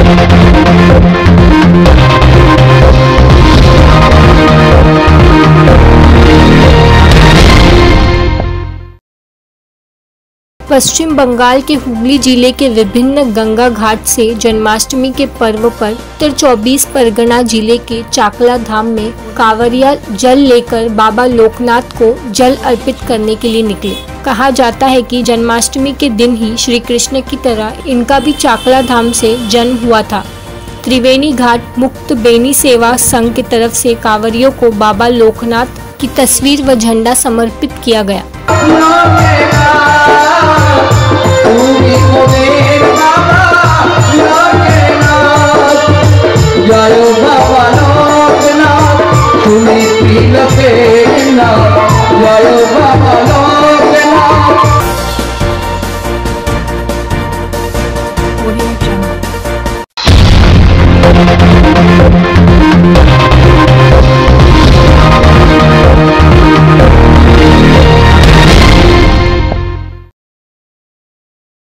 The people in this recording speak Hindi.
पश्चिम बंगाल के हुगली जिले के विभिन्न गंगा घाट से जन्माष्टमी के पर्व पर उत्तर 24 परगना जिले के चाकला धाम में कांवरिया जल लेकर बाबा लोकनाथ को जल अर्पित करने के लिए निकले। कहा जाता है कि जन्माष्टमी के दिन ही श्री कृष्ण की तरह इनका भी चाकला धाम से जन्म हुआ था। त्रिवेणी घाट मुक्त बेनी सेवा संघ की तरफ से कांवरियों को बाबा लोकनाथ की तस्वीर व झंडा समर्पित किया गया। Audio Jungle.